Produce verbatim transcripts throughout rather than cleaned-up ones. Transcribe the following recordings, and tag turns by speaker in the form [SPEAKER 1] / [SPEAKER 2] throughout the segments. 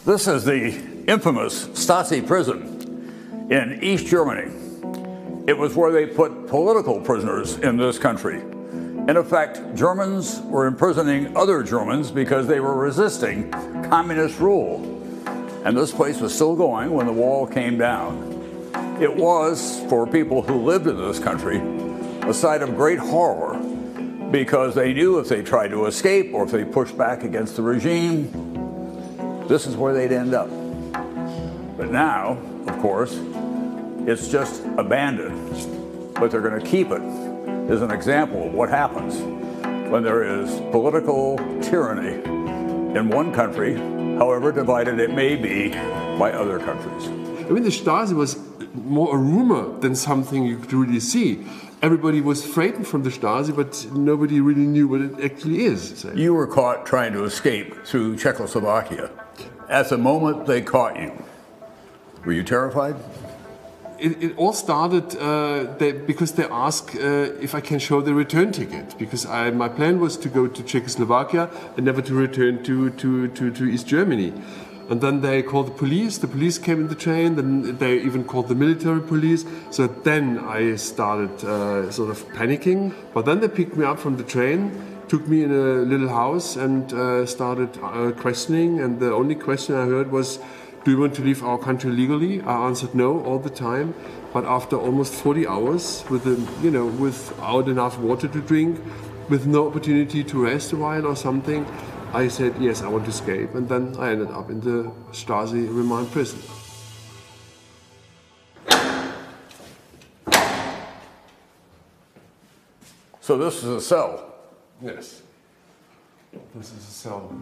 [SPEAKER 1] This is the infamous Stasi prison in East Germany. It was where they put political prisoners in this country. In effect, Germans were imprisoning other Germans because they were resisting communist rule. And this place was still going when the wall came down. It was, for people who lived in this country, a sight of great horror because they knew if they tried to escape or if they pushed back against the regime, this is where they'd end up. But now, of course, it's just abandoned. But they're going to keep it as an example of what happens when there is political tyranny in one country, however divided it may be by other countries.
[SPEAKER 2] I mean, the Stasi was more a rumor than something you could really see. Everybody was frightened from the Stasi, but nobody really knew what it actually is. So.
[SPEAKER 1] You were caught trying to escape through Czechoslovakia. At the moment they caught you, were you terrified?
[SPEAKER 2] It, it all started uh, they, because they asked uh, if I can show the return ticket, because I, my plan was to go to Czechoslovakia and never to return to, to, to, to East Germany. And then they called the police, the police came in the train, then they even called the military police. So then I started uh, sort of panicking. But then they picked me up from the train, took me in a little house and uh, started uh, questioning. And the only question I heard was, do you want to leave our country legally? I answered no all the time. But after almost forty hours, with a, you know, without enough water to drink, with no opportunity to rest a while or something, I said, yes, I want to escape. And then I ended up in the Stasi remand prison.
[SPEAKER 1] So this is a cell?
[SPEAKER 2] Yes. This is a cell.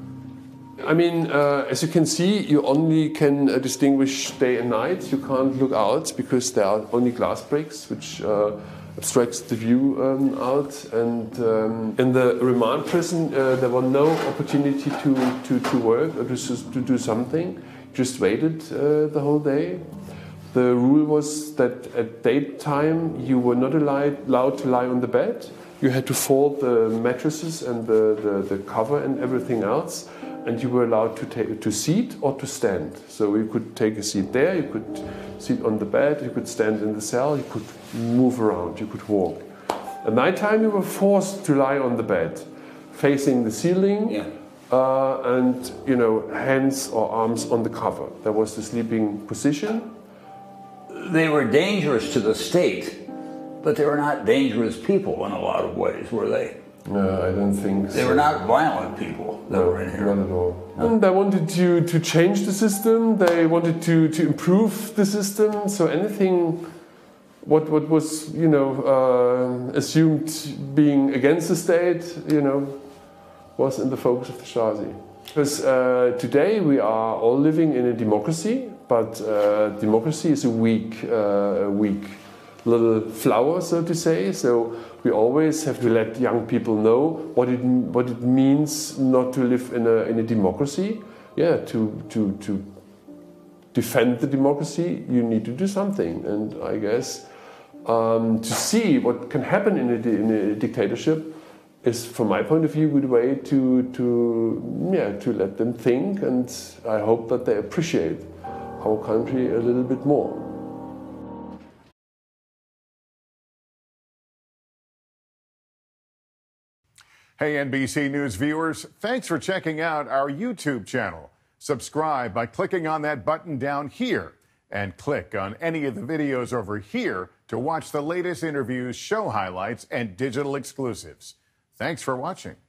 [SPEAKER 2] I mean, uh, as you can see, you only can uh, distinguish day and night. You can't look out because there are only glass bricks, which uh, obstructs the view um, out. And um, in the remand prison, uh, there was no opportunity to, to, to work or to, to do something. Just waited uh, the whole day. The rule was that at daytime, you were not allowed to lie on the bed. You had to fold the mattresses and the, the, the cover and everything else. And you were allowed to take to sit or to stand. So you could take a seat there, you could sit on the bed, you could stand in the cell, you could move around, you could walk. At night time you were forced to lie on the bed, facing the ceiling, yeah. uh, and you know, hands or arms on the cover. That was the sleeping position.
[SPEAKER 1] They were dangerous to the state, but they were not dangerous people in a lot of ways, were they?
[SPEAKER 2] No, I don't think so.
[SPEAKER 1] They were not violent people that
[SPEAKER 2] no,
[SPEAKER 1] were in here.
[SPEAKER 2] Not at all. No. And they wanted to, to change the system, they wanted to, to improve the system, so anything what, what was, you know, uh, assumed being against the state, you know, was in the focus of the Stasi. Because uh, today we are all living in a democracy, but uh, democracy is a weak, uh, weak little flower, so to say. So we always have to let young people know what it what it means not to live in a in a democracy. Yeah, to to to defend the democracy, you need to do something. And I guess um, to see what can happen in a, in a dictatorship is, from my point of view, a good way to to yeah to let them think. And I hope that they appreciate our country a little bit more.
[SPEAKER 3] Hey, N B C News viewers, thanks for checking out our YouTube channel. Subscribe by clicking on that button down here and click on any of the videos over here to watch the latest interviews, show highlights, and digital exclusives. Thanks for watching.